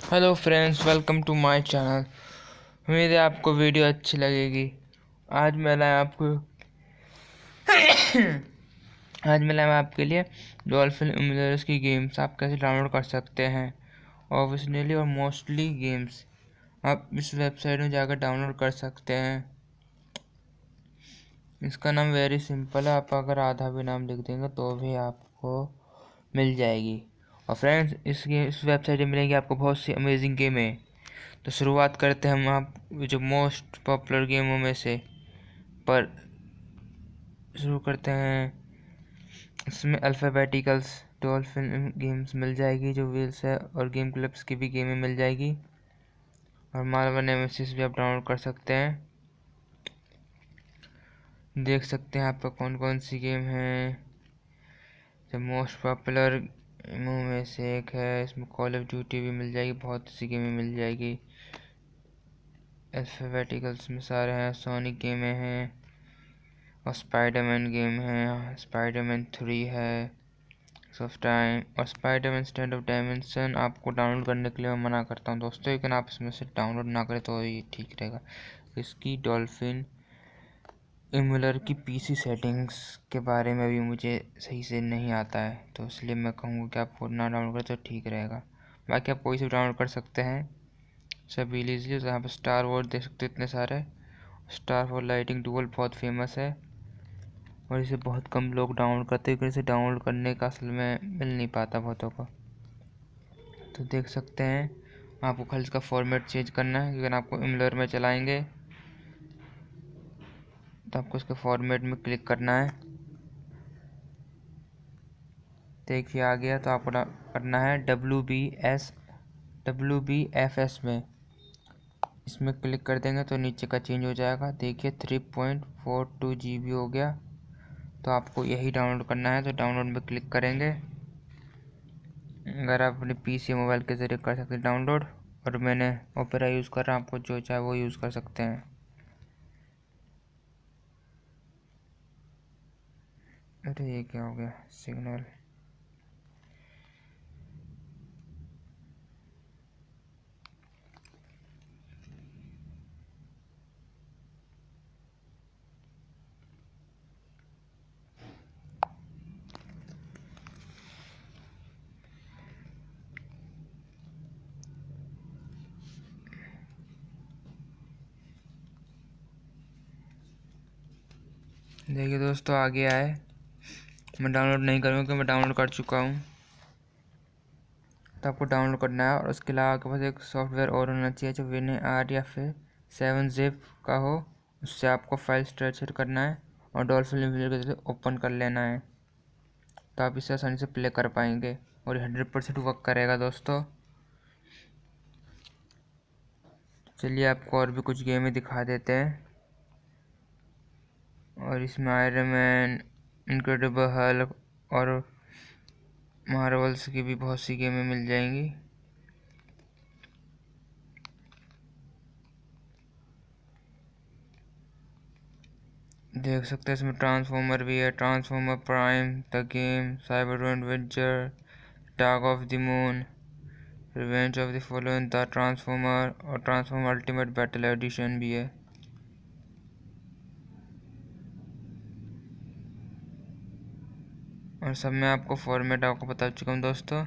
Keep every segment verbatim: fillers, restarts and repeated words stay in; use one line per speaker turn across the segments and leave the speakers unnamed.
Hello friends, welcome to my channel. उम्मीद है आपको वीडियो अच्छी लगेगी। आज मैं लाया आपको आज मैं लाया आपके लिए डॉल्फिन इमुलेटर्स की गेम्स आप कैसे डाउनलोड कर सकते हैं। ऑब्वियसली और मोस्टली गेम्स आप इस वेबसाइट में जाकर डाउनलोड कर सकते हैं। इसका नाम वेरी सिंपल है, आप अगर आधा भी नाम लिख देंगे तो भी आपको मिल जाएगी। और फ्रेंड्स, इस गेम इस वेबसाइट में मिलेंगी आपको बहुत सी अमेजिंग गेमें। तो शुरुआत करते हैं हम आप जो मोस्ट पॉपुलर गेमों में से पर शुरू करते हैं। इसमें अल्फ़ाबेटिकल्स डॉल्फिन गेम्स मिल जाएगी जो व्हील्स है, और गेम क्लब्स की भी गेमें मिल जाएगी, और मार्वल नेमेसिस भी आप डाउनलोड कर सकते हैं। देख सकते हैं आपका कौन कौन सी गेम है। जो मोस्ट पॉपुलर गेमों में से एक है, इसमें कॉल ऑफ ड्यूटी भी मिल जाएगी, बहुत सी गेमें मिल जाएगी। अल्फ़ाबेटिकल्स में सारे हैं, सोनिक गेमें हैं, और स्पाइडरमैन गेम है, स्पाइडरमैन थ्री है, ऑफ टाइम, और स्पाइडरमैन स्टैंड ऑफ डायमेंशन आपको डाउनलोड करने के लिए मैं मना करता हूँ दोस्तों, लेकिन आप इसमें से डाउनलोड ना करें तो ये ठीक रहेगा। इसकी डॉल्फिन इमुलर की पीसी सेटिंग्स के बारे में भी मुझे सही से नहीं आता है, तो इसलिए मैं कहूँगा कि आप खुद ना डाउनलोड करें तो ठीक रहेगा। बाकी आप कोई से डाउनलोड कर सकते हैं सभी लीजिए। तो यहाँ पर स्टार वॉर देख सकते हो, इतने सारे स्टार वॉर लाइटिंग डुअल बहुत फेमस है, और इसे बहुत कम लोग डाउनलोड करते हैं, इसे डाउनलोड करने का असल में मिल नहीं पाता बहुतों को। तो देख सकते हैं आपको खाली इसका फॉर्मेट चेंज करना है, अगर आपको इमुलर में चलाएंगे तो आपको इसके फॉर्मेट में क्लिक करना है। देखिए आ गया, तो आपको करना है W B S W B F S में, इसमें क्लिक कर देंगे तो नीचे का चेंज हो जाएगा। देखिए three point four two G B हो गया। तो आपको यही डाउनलोड करना है, तो डाउनलोड में क्लिक करेंगे। अगर आप अपने पीसी मोबाइल के ज़रिए कर सकते हैं डाउनलोड, और मैंने ओपेरा यूज़ कर रहा हूँ, आपको जो चाहे वो यूज़ कर सकते हैं। अरे ये क्या हो गया सिग्नल। देखिए दोस्तों आ गया है। मैं डाउनलोड नहीं करूँगा क्योंकि मैं डाउनलोड कर चुका हूँ। तो आपको डाउनलोड करना है, और उसके अलावा आपके पास एक सॉफ्टवेयर और होना चाहिए जो विन आर या फिर सेवन जिप का हो। उससे आपको फाइल स्ट्रक्चर करना है और डॉल्फिन इमुलेटर के जरिए ओपन कर लेना है, तो आप इसे आसानी से प्ले कर पाएंगे, और ये हंड्रेड परसेंट वर्क करेगा दोस्तों। चलिए आपको और भी कुछ गेमें दिखा देते हैं। और इसमें आयरन मैन, इनक्रेडिबल हल्क और मार्वल्स की भी बहुत सी गेमें मिल जाएंगी। देख सकते हैं इसमें ट्रांसफॉर्मर भी है, transformer prime the game, cyber adventure, dark of the moon, revenge of the fallen, the transformer, और ट्रांसफॉर्मर अल्टीमेट बैटल एडिशन भी है। और सब में आपको फॉर्मेट आपको बता चुका हूँ दोस्तों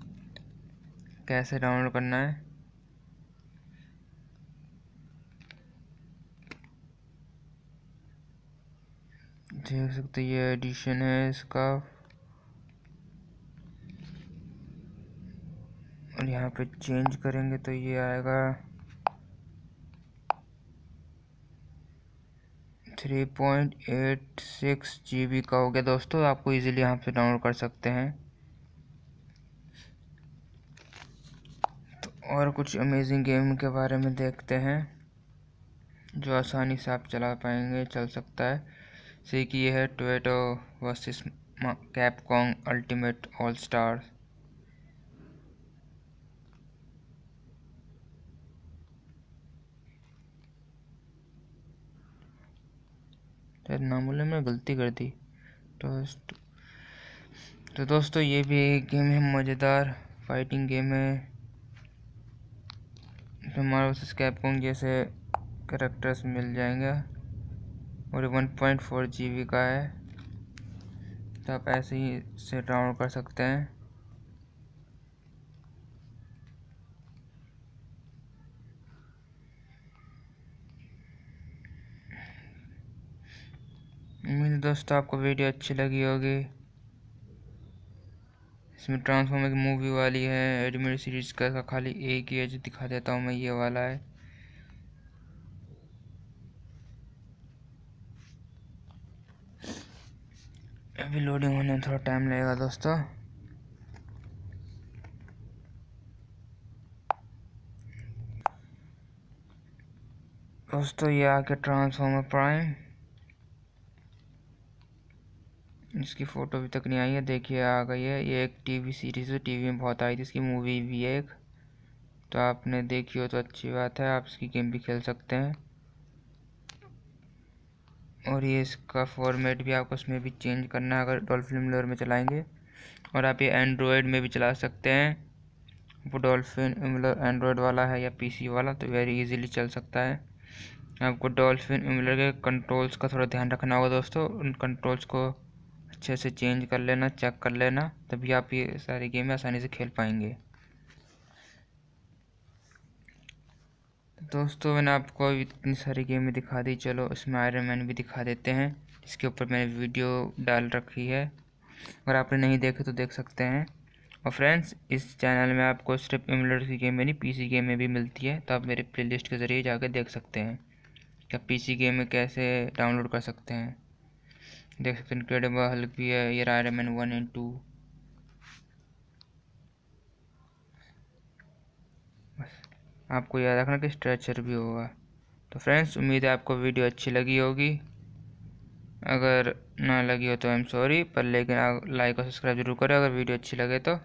कैसे डाउनलोड करना है। देख सकते हैं ये एडिशन है इसका, और यहाँ पे चेंज करेंगे तो ये आएगा three point eight six G B का हो गया दोस्तों। आपको इजीली यहाँ पे डाउनलोड कर सकते हैं। तो और कुछ अमेजिंग गेम के बारे में देखते हैं जो आसानी से आप चला पाएंगे, चल सकता है। जैसे कि ये है टोयोटो versus Capcom ultimate all star. शायद मामूली में गलती कर दी तो तो दोस्तों ये भी एक गेम है, मज़ेदार फाइटिंग गेम है। तो मार्वल वर्सेस कैपकॉम जैसे कैरेक्टर्स मिल जाएंगे और one point four G B का है, तो आप ऐसे ही से डाउनलोड कर सकते हैं। उम्मीद है दोस्तों आपको वीडियो अच्छी लगी होगी। इसमें ट्रांसफॉर्मर की मूवी वाली है, एनिमेटेड सीरीज का खाली एक ही है जो दिखा देता हूँ मैं, ये वाला है। अभी लोडिंग होने में थोड़ा टाइम लगेगा दोस्तों। दोस्तों ये आके ट्रांसफॉर्मर प्राइम, इसकी फ़ोटो अभी तक नहीं आई है, देखिए आ गई है। ये एक टीवी सीरीज़ है, टीवी में बहुत आई थी, इसकी मूवी भी है एक, तो आपने देखी हो तो अच्छी बात है, आप इसकी गेम भी खेल सकते हैं। और ये इसका फॉर्मेट भी आपको इसमें भी चेंज करना है अगर डॉल्फिन एमुलेटर में चलाएंगे। और आप ये एंड्रॉयड में भी चला सकते हैं, वो डॉल्फिन एमुलेटर एंड्रॉयड वाला है या पीसी वाला, तो वेरी इजीली चल सकता है। आपको डॉल्फिन एमुलेटर के कंट्रोल्स का थोड़ा ध्यान रखना होगा दोस्तों, उन कंट्रोल्स को अच्छे से चेंज कर लेना, चेक कर लेना, तभी आप ये सारी गेमें आसानी से खेल पाएंगे। दोस्तों मैंने आपको इतनी सारी गेमें दिखा दी, चलो इसमें आयरन मैन भी दिखा देते हैं, इसके ऊपर मैंने वीडियो डाल रखी है, अगर आपने नहीं देखे तो देख सकते हैं। और फ्रेंड्स इस चैनल में आपको सिर्फ एमुलेटर की गेमें नहीं पीसी गेमें भी मिलती है, तो आप मेरे प्लेलिस्ट के ज़रिए जाकर देख सकते हैं कि आप पीसी गेमें कैसे डाउनलोड कर सकते हैं। देख सकते हैं इनक्रेडिबल हल्क भी है, ये Iron Man one and two. बस आपको याद रखना कि स्ट्रेचर भी होगा। तो फ्रेंड्स उम्मीद है आपको वीडियो अच्छी लगी होगी, अगर ना लगी हो तो आई एम सॉरी, पर लेकिन लाइक और सब्सक्राइब जरूर करें अगर वीडियो अच्छी लगे तो।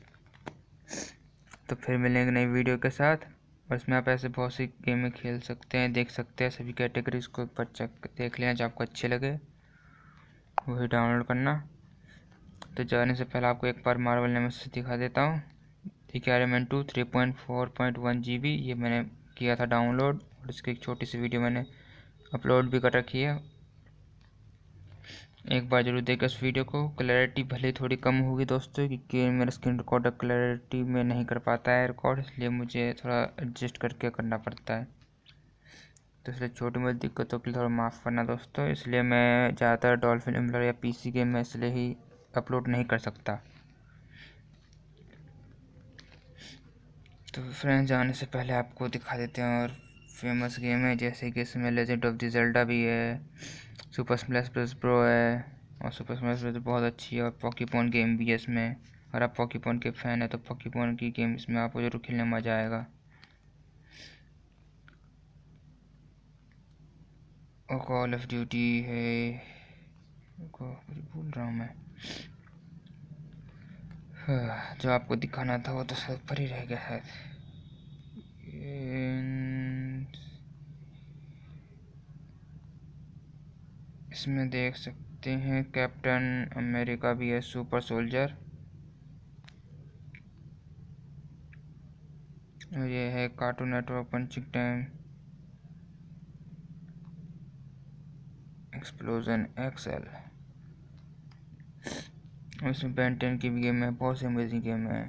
तो फिर मिलेंगे नई वीडियो के साथ, और इसमें आप ऐसे बहुत सी गेमें खेल सकते हैं, देख सकते हैं, सभी कैटेगरीज को ऊपर चेक देख लेना जो आपको अच्छे लगे वही डाउनलोड करना। तो जाने से पहले आपको एक बार मार्वल नेमेसिस दिखा देता हूँ। ठीक है, Iron Man two three point four point one G B, ये मैंने किया था डाउनलोड, और इसकी एक छोटी सी वीडियो मैंने अपलोड भी कर रखी है, एक बार जरूर देखिए इस वीडियो को। क्लैरिटी भले थोड़ी कम होगी दोस्तों, क्योंकि मेरा स्क्रीन रिकॉर्डर क्लैरिटी में नहीं कर पाता है रिकॉर्ड, इसलिए मुझे थोड़ा एडजस्ट करके करना पड़ता है, तो इसलिए छोटी मोटी दिक्कतों के लिए थोड़ा माफ़ करना दोस्तों। इसलिए मैं ज़्यादातर डॉल्फिन एमुलेटर या पीसी गेम में इसलिए ही अपलोड नहीं कर सकता। तो फ्रेंड्स जाने से पहले आपको दिखा देते हैं और फेमस गेम है, जैसे कि इसमें लेजेंड ऑफ द ज़ेल्डा भी है, सुपर स्मैश ब्रस ब्रो है, और सुपर स्मैश ब्रस बहुत अच्छी है, और पॉकीपॉन गेम भी है इसमें। अगर आप पॉकीपॉन के फ़ैन है तो पॉकीपॉन की गेम इसमें आपको जरूर खेलने में मज़ा आएगा। और कॉल ऑफ ड्यूटी है, को भूल रहा हूँ मैं, जो आपको दिखाना था वो तो सब पर ही रह गया है। इसमें देख सकते हैं कैप्टन अमेरिका भी है, सुपर सोल्जर, और ये है Cartoon Network punching time, explosion XL, और इसमें बेन टेन की भी गेम है, बहुत सी अमेजिंग गेम है।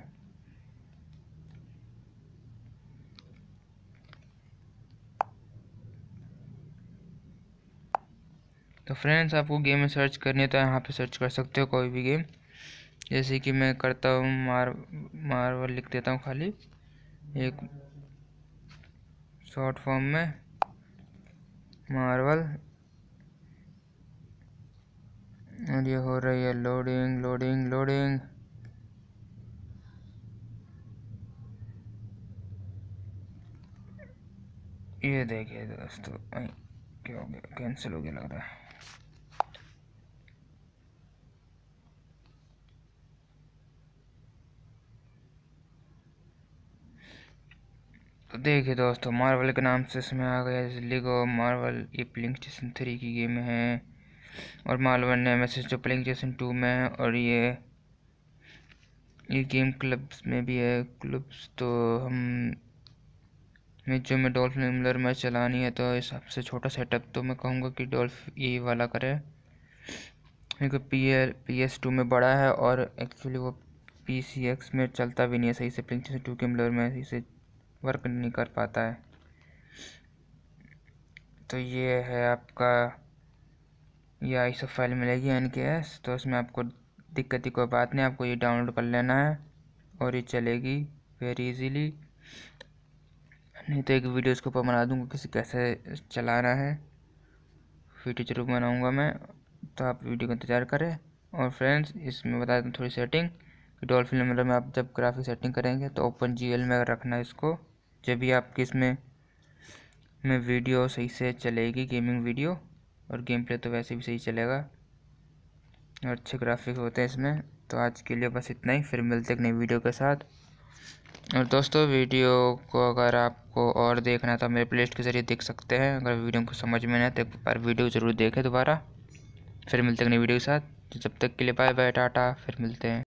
तो फ्रेंड्स आपको गेम में सर्च करनी है तो यहाँ पे सर्च कर सकते हो कोई भी गेम, जैसे कि मैं करता हूँ मार मार्वल लिख देता हूँ खाली एक शॉर्ट फॉर्म में, मार्वल, और ये हो रही है लोडिंग लोडिंग लोडिंग। ये देखिए दोस्तों, क्या हो गया, कैंसिल हो गया लग रहा है। तो देखिए दोस्तों मार्वल के नाम से इसमें आ गया, जैसे लिगो मार्वल, ये प्लिंग स्टेशन थ्री की गेम है, और मार्वल नेमेसिस जो प्लिंग स्टेशन टू में है, और ये ये गेम क्लब्स में भी है, क्लब्स तो हम मैं जो मैं डॉल्फिन एमुलर में चलानी है तो इस सबसे छोटा सेटअप तो मैं कहूँगा कि डॉल्फ ये वाला करे, क्योंकि P L P S two में बड़ा है और एक्चुअली वो पी सी एक्स में चलता भी नहीं है सही से, प्लेस्टेशन टू के एमुलर में सही से वर्क नहीं कर पाता है। तो ये है आपका, ये आईसो फाइल मिलेगी एन के एस, तो इसमें आपको दिक्कत की कोई बात नहीं, आपको ये डाउनलोड कर लेना है और ये चलेगी वेरी इजीली। नहीं तो एक वीडियो इसके ऊपर बना दूँगा किसी कैसे चलाना है, वीडियो जरूर बनाऊँगा मैं, तो आप वीडियो का इंतज़ार करें। और फ्रेंड्स इसमें बता दूँ थोड़ी सेटिंग कि डॉल्फिन एमुलर में आप जब ग्राफिक सेटिंग करेंगे तो ओपन जी एल में रखना है इसको, जब भी आपकी इसमें में वीडियो सही से चलेगी, गेमिंग वीडियो, और गेम प्ले तो वैसे भी सही चलेगा और अच्छे ग्राफिक्स होते हैं इसमें। तो आज के लिए बस इतना ही, फिर मिलते हैं एक नई वीडियो के साथ। और दोस्तों वीडियो को अगर आपको और देखना है तो मेरे प्लेलिस्ट के ज़रिए देख सकते हैं, अगर वीडियो को समझ में नहीं आए तो एक बार वीडियो ज़रूर देखें दोबारा। फिर मिलते हैं एक नई वीडियो के साथ, जब तक के लिए बाय बाय टाटा, फिर मिलते हैं।